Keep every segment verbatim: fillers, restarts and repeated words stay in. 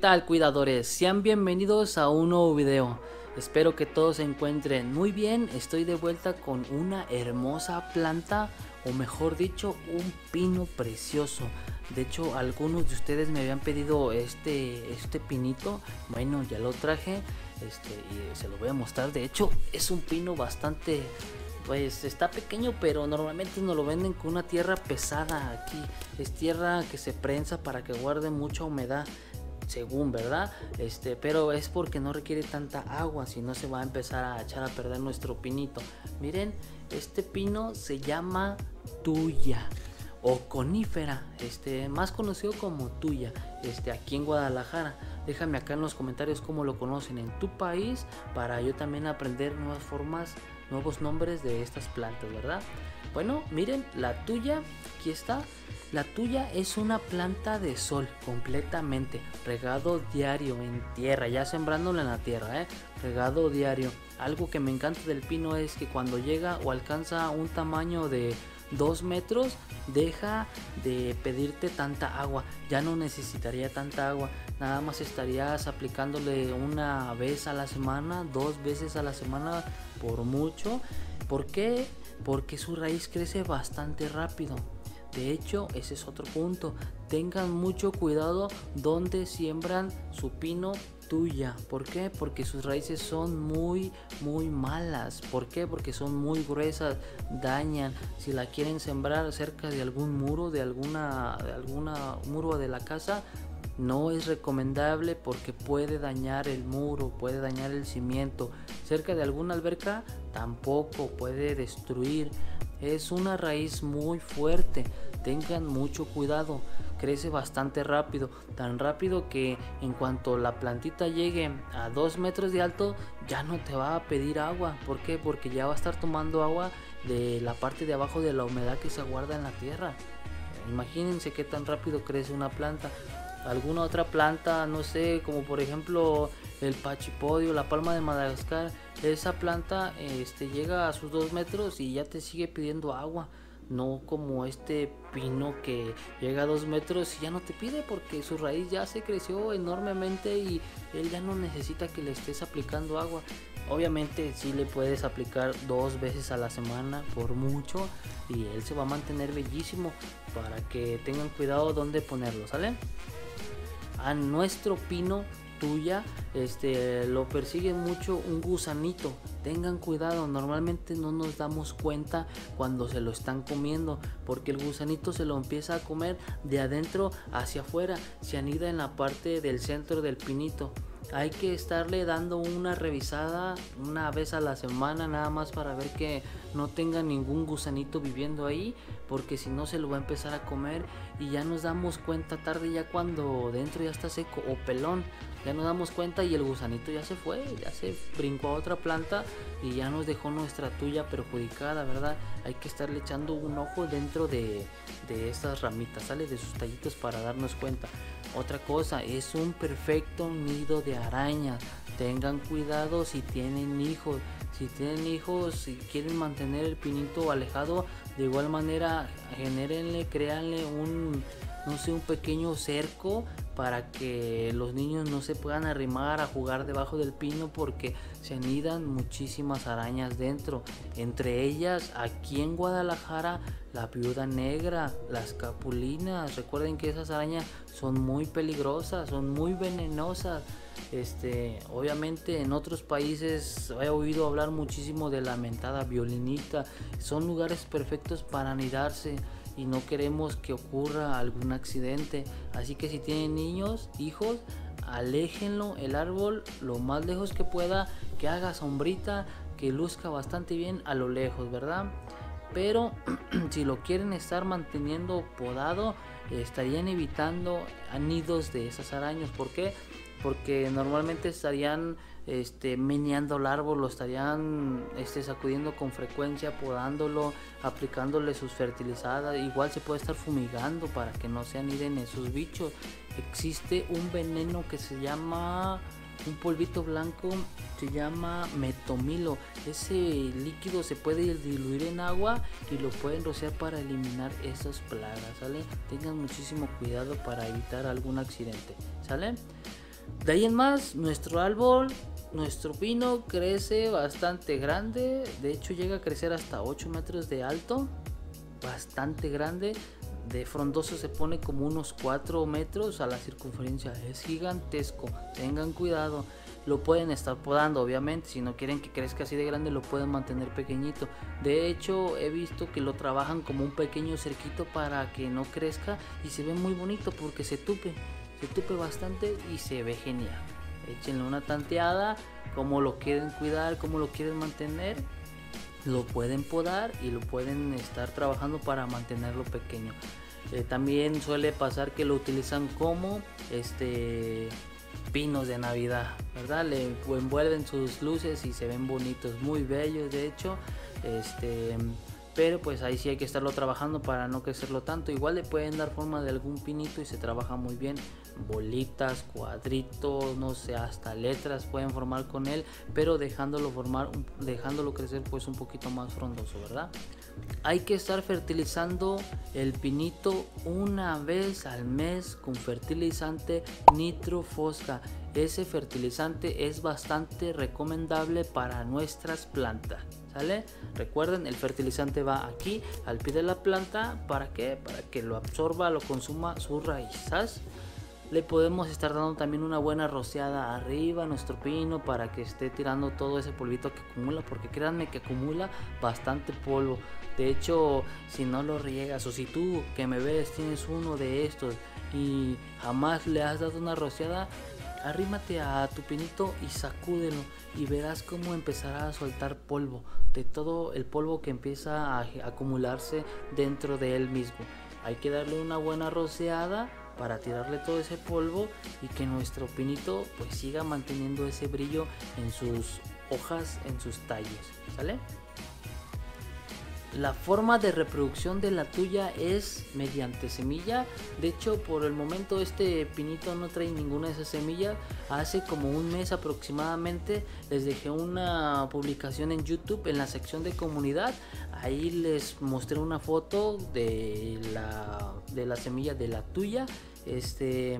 tal, cuidadores? Sean bienvenidos a un nuevo video. Espero que todos se encuentren muy bien. Estoy de vuelta con una hermosa planta, o mejor dicho, un pino precioso. De hecho, algunos de ustedes me habían pedido este, este pinito. Bueno, ya lo traje este, y se lo voy a mostrar. De hecho, es un pino bastante... Pues está pequeño, pero normalmente nos lo venden con una tierra pesada. Aquí es tierra que se prensa para que guarde mucha humedad, según, ¿verdad? Este, pero es porque no requiere tanta agua, si no se va a empezar a echar a perder nuestro pinito. Miren, este pino se llama tuya o conífera, este, más conocido como tuya, este, aquí en Guadalajara. Déjame acá en los comentarios cómo lo conocen en tu país, para yo también aprender nuevas formas, nuevos nombres de estas plantas, ¿verdad? Bueno, miren, la tuya, aquí está. La tuya es una planta de sol completamente, regado diario en tierra, ya sembrándola en la tierra, ¿eh? Regado diario. Algo que me encanta del pino es que cuando llega o alcanza un tamaño de dos metros, deja de pedirte tanta agua, ya no necesitaría tanta agua, nada más estarías aplicándole una vez a la semana, dos veces a la semana por mucho. ¿Por qué? Porque su raíz crece bastante rápido. De hecho, ese es otro punto. Tengan mucho cuidado donde siembran su pino tuya. ¿Por qué? Porque sus raíces son muy muy malas. ¿Por qué? Porque son muy gruesas, dañan. Si la quieren sembrar cerca de algún muro, de alguna de alguna muro de la casa, no es recomendable porque puede dañar el muro, puede dañar el cimiento. Cerca de alguna alberca tampoco, puede destruir. Es una raíz muy fuerte, tengan mucho cuidado. Crece bastante rápido, tan rápido que en cuanto la plantita llegue a dos metros de alto ya no te va a pedir agua. ¿Por qué? Porque ya va a estar tomando agua de la parte de abajo de la humedad que se guarda en la tierra. Imagínense qué tan rápido crece una planta. Alguna otra planta, no sé, como por ejemplo el pachipodio, la palma de Madagascar, esa planta este, llega a sus dos metros y ya te sigue pidiendo agua. No como este pino que llega a dos metros y ya no te pide porque su raíz ya se creció enormemente y él ya no necesita que le estés aplicando agua. Obviamente sí le puedes aplicar dos veces a la semana por mucho y él se va a mantener bellísimo, para que tengan cuidado dónde ponerlo, ¿sale? A nuestro pino tuya este lo persigue mucho un gusanito. Tengan cuidado, normalmente no nos damos cuenta cuando se lo están comiendo, porque el gusanito se lo empieza a comer de adentro hacia afuera, se anida en la parte del centro del pinito. Hay que estarle dando una revisada una vez a la semana, nada más para ver que no tenga ningún gusanito viviendo ahí, porque si no se lo va a empezar a comer y ya nos damos cuenta tarde, ya cuando dentro ya está seco o pelón, ya nos damos cuenta y el gusanito ya se fue, ya se brincó a otra planta y ya nos dejó nuestra tuya perjudicada, ¿verdad? Hay que estarle echando un ojo dentro de, de estas ramitas, sale de sus tallitos, para darnos cuenta. Otra cosa, es un perfecto nido de arañas. Tengan cuidado si tienen hijos. Si tienen hijos, si quieren mantener el pinito alejado, de igual manera genérenle, créanle un, no sé, un pequeño cerco para que los niños no se puedan arrimar a jugar debajo del pino, porque se anidan muchísimas arañas dentro. Entre ellas, aquí en Guadalajara, la viuda negra, las capulinas. Recuerden que esas arañas son muy peligrosas, son muy venenosas. Este, obviamente en otros países he oído hablar muchísimo de la mentada violinita. Son lugares perfectos para anidarse y no queremos que ocurra algún accidente. Así que si tienen niños, hijos, aléjenlo el árbol lo más lejos que pueda, que haga sombrita, que luzca bastante bien a lo lejos, ¿verdad? Pero si lo quieren estar manteniendo podado, estarían evitando nidos de esas arañas. ¿Por qué? Porque normalmente estarían este, meneando el árbol, lo estarían este, sacudiendo con frecuencia, podándolo, aplicándole sus fertilizadas. Igual se puede estar fumigando para que no se aniden esos bichos. Existe un veneno que se llama, un polvito blanco, se llama metomilo. Ese líquido se puede diluir en agua y lo pueden rociar para eliminar esas plagas, ¿sale? Tengan muchísimo cuidado para evitar algún accidente, ¿sale? De ahí en más, nuestro árbol, nuestro pino crece bastante grande. De hecho llega a crecer hasta ocho metros de alto, bastante grande. De frondoso se pone como unos cuatro metros a la circunferencia, es gigantesco. Tengan cuidado, lo pueden estar podando obviamente, si no quieren que crezca así de grande lo pueden mantener pequeñito. De hecho he visto que lo trabajan como un pequeño cerquito para que no crezca y se ve muy bonito porque se tupe, se tupe bastante y se ve genial. Échenle una tanteada, como lo quieren cuidar, como lo quieren mantener. Lo pueden podar y lo pueden estar trabajando para mantenerlo pequeño. Eh, también suele pasar que lo utilizan como este pinos de Navidad, ¿verdad? Le envuelven sus luces y se ven bonitos, muy bellos de hecho. Este, pero pues ahí sí hay que estarlo trabajando para no crecerlo tanto. Igual le pueden dar forma de algún pinito y se trabaja muy bien. Bolitas, cuadritos, no sé, hasta letras pueden formar con él, pero dejándolo formar, dejándolo crecer pues un poquito más frondoso, ¿verdad? Hay que estar fertilizando el pinito una vez al mes con fertilizante nitrofosca. Ese fertilizante es bastante recomendable para nuestras plantas, ¿sale? Recuerden, el fertilizante va aquí al pie de la planta. ¿Para qué? Para que lo absorba, lo consuma su raíz, ¿sabes? Le podemos estar dando también una buena rociada arriba a nuestro pino para que esté tirando todo ese polvito que acumula, porque créanme que acumula bastante polvo. De hecho, si no lo riegas, o si tú que me ves tienes uno de estos y jamás le has dado una rociada, arrímate a tu pinito y sacúdelo y verás cómo empezará a soltar polvo, de todo el polvo que empieza a acumularse dentro de él mismo. Hay que darle una buena rociada para tirarle todo ese polvo y que nuestro pinito pues siga manteniendo ese brillo en sus hojas, en sus tallos, ¿sale? La forma de reproducción de la tuya es mediante semilla. De hecho, por el momento este pinito no trae ninguna de esas semillas. Hace como un mes aproximadamente les dejé una publicación en YouTube en la sección de comunidad. Ahí les mostré una foto de la, de la semilla de la tuya. Este...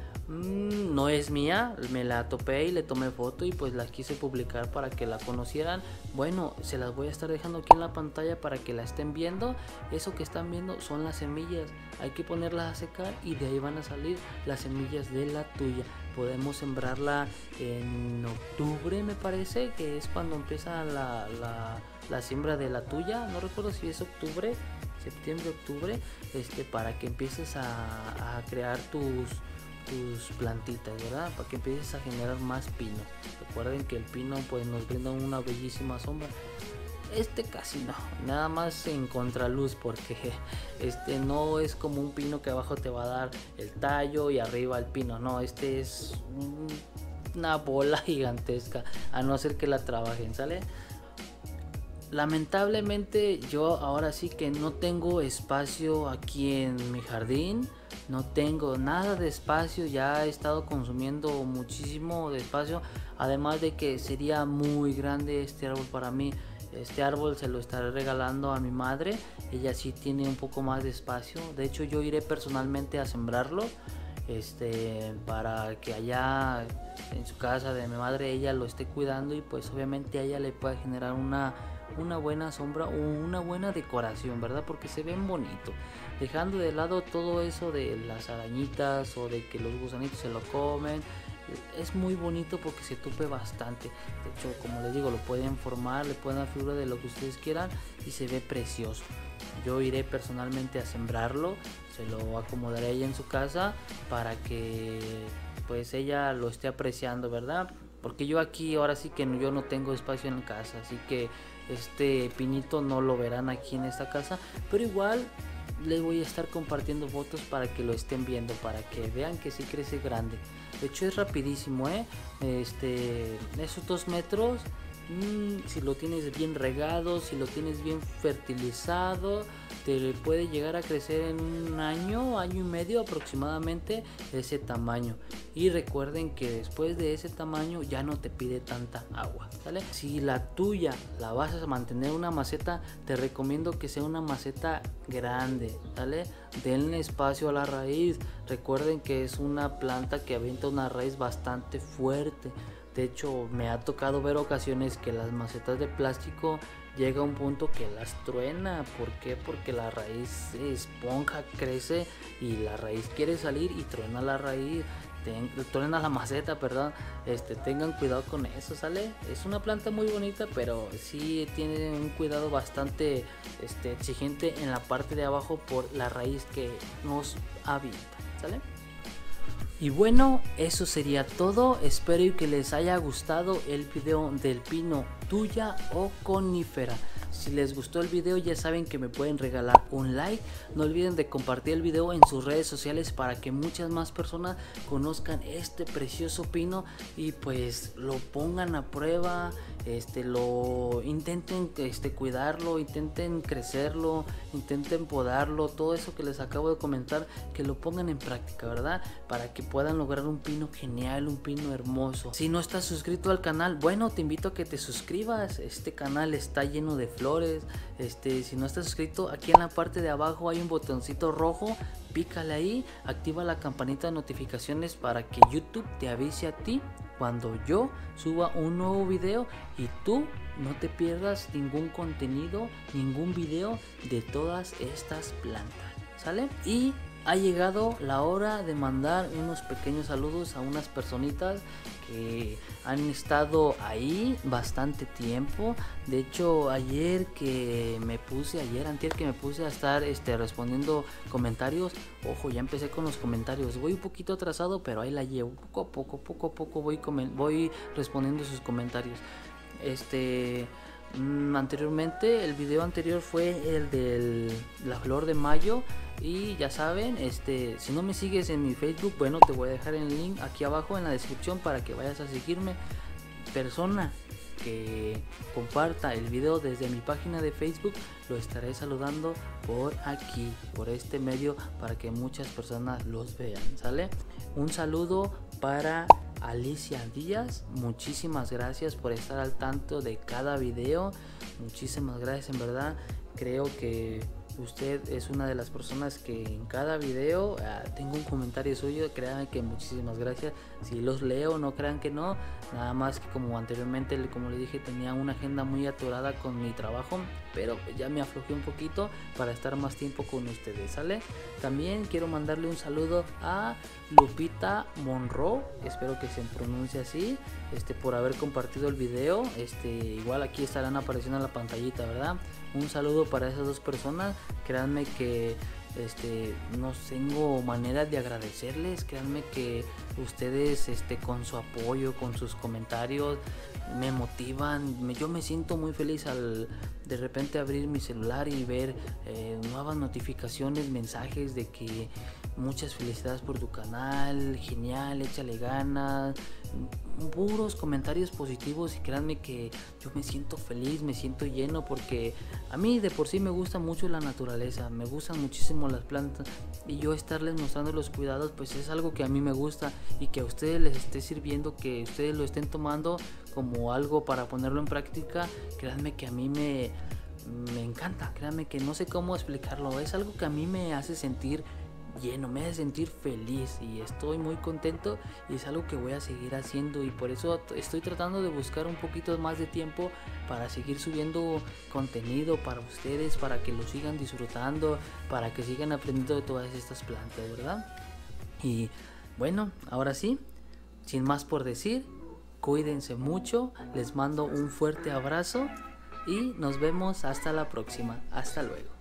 no es mía, me la topé y le tomé foto y pues la quise publicar para que la conocieran. Bueno, se las voy a estar dejando aquí en la pantalla para que la estén viendo. Eso que están viendo son las semillas, hay que ponerlas a secar y de ahí van a salir las semillas de la tuya. Podemos sembrarla en octubre, me parece que es cuando empieza la, la, la siembra de la tuya. No recuerdo si es octubre, septiembre, octubre, este, para que empieces a, a crear tus tus plantitas, ¿verdad? Para que empieces a generar más pinos. Recuerden que el pino pues nos brinda una bellísima sombra. Este casi no, nada más en contraluz, porque este no es como un pino que abajo te va a dar el tallo y arriba el pino. No, este es una bola gigantesca, a no ser que la trabajen, ¿sale? Lamentablemente yo ahora sí que no tengo espacio aquí en mi jardín. No tengo nada de espacio, ya he estado consumiendo muchísimo de espacio. Además de que sería muy grande este árbol para mí. Este árbol se lo estaré regalando a mi madre. Ella sí tiene un poco más de espacio. De hecho yo iré personalmente a sembrarlo. Este, para que allá en su casa de mi madre ella lo esté cuidando. Y pues obviamente a ella le pueda generar una... una buena sombra o una buena decoración, ¿verdad? Porque se ven bonito, dejando de lado todo eso de las arañitas o de que los gusanitos se lo comen. Es muy bonito porque se tupe bastante. De hecho, como les digo, lo pueden formar, le pueden dar figura de lo que ustedes quieran y se ve precioso. Yo iré personalmente a sembrarlo, se lo acomodaré a ella en su casa para que pues ella lo esté apreciando, ¿verdad? Porque yo aquí ahora sí que yo no tengo espacio en casa, así que este pinito no lo verán aquí en esta casa, pero igual les voy a estar compartiendo fotos para que lo estén viendo, para que vean que sí crece grande. De hecho es rapidísimo, ¿eh? Este, esos dos metros mmm, si lo tienes bien regado, si lo tienes bien fertilizado, te puede llegar a crecer en un año, año y medio aproximadamente ese tamaño. Y recuerden que después de ese tamaño ya no te pide tanta agua, ¿sale? Si la tuya la vas a mantener una maceta, te recomiendo que sea una maceta grande, ¿sale? Denle espacio a la raíz. Recuerden que es una planta que avienta una raíz bastante fuerte. De hecho, me ha tocado ver ocasiones que las macetas de plástico llega a un punto que las truena. ¿Por qué? Porque la raíz se esponja, crece y la raíz quiere salir y truena la raíz. Ten, truena la maceta, perdón. Este, tengan cuidado con eso, ¿sale? Es una planta muy bonita, pero sí tiene un cuidado bastante este, exigente en la parte de abajo por la raíz que nos habita, ¿sale? Y bueno, eso sería todo. Espero que les haya gustado el video del pino tuya o conífera. Si les gustó el video, ya saben que me pueden regalar un like. No olviden de compartir el video en sus redes sociales para que muchas más personas conozcan este precioso pino y pues lo pongan a prueba, este, lo intenten este, cuidarlo, intenten crecerlo, intenten podarlo, todo eso que les acabo de comentar, que lo pongan en práctica, ¿verdad? Para que puedan lograr un pino genial, un pino hermoso. Si no estás suscrito al canal, bueno, te invito a que te suscribas. Este canal está lleno de flores. Este, si no estás suscrito, aquí en la parte de abajo hay un botoncito rojo, pícale ahí, activa la campanita de notificaciones para que YouTube te avise a ti cuando yo suba un nuevo video y tú no te pierdas ningún contenido, ningún video de todas estas plantas, ¿sale? Y ha llegado la hora de mandar unos pequeños saludos a unas personitas que han estado ahí bastante tiempo. De hecho, ayer que me puse, ayer, antier que me puse a estar este, respondiendo comentarios. Ojo, ya empecé con los comentarios. Voy un poquito atrasado, pero ahí la llevo. Poco a poco, poco a poco voy, voy respondiendo sus comentarios. Este... Anteriormente, el video anterior fue el de la flor de mayo. Y ya saben, este, si no me sigues en mi Facebook, bueno, te voy a dejar el link aquí abajo en la descripción para que vayas a seguirme. Persona que comparta el video desde mi página de Facebook, lo estaré saludando por aquí, por este medio, para que muchas personas los vean, ¿sale? Un saludo para Alicia Díaz, muchísimas gracias por estar al tanto de cada video, muchísimas gracias, en verdad. Creo que usted es una de las personas que en cada video uh, tengo un comentario suyo. Créanme que muchísimas gracias. Si los leo, no crean que no. Nada más que como anteriormente, como le dije, tenía una agenda muy atorada con mi trabajo, pero ya me aflojé un poquito para estar más tiempo con ustedes, ¿sale? También quiero mandarle un saludo a Lupita Monroe, espero que se pronuncie así, este, por haber compartido el video. Este, igual aquí estarán apareciendo en la pantallita, ¿verdad? Un saludo para esas dos personas. Créanme que este, no tengo manera de agradecerles. Créanme que ustedes este, con su apoyo, con sus comentarios, me motivan. Me, yo me siento muy feliz al de repente abrir mi celular y ver eh, nuevas notificaciones, mensajes de que muchas felicidades por tu canal, genial, échale ganas, puros comentarios positivos. Y créanme que yo me siento feliz, me siento lleno, porque a mí de por sí me gusta mucho la naturaleza, me gustan muchísimo las plantas, y yo estarles mostrando los cuidados pues es algo que a mí me gusta, y que a ustedes les esté sirviendo, que ustedes lo estén tomando como algo para ponerlo en práctica. Créanme que a mí me, me encanta, créanme que no sé cómo explicarlo, es algo que a mí me hace sentir lleno, me hace sentir feliz y estoy muy contento, y es algo que voy a seguir haciendo, y por eso estoy tratando de buscar un poquito más de tiempo para seguir subiendo contenido para ustedes, para que lo sigan disfrutando, para que sigan aprendiendo de todas estas plantas, ¿verdad? Y bueno, ahora sí, sin más por decir, cuídense mucho, les mando un fuerte abrazo y nos vemos hasta la próxima. Hasta luego.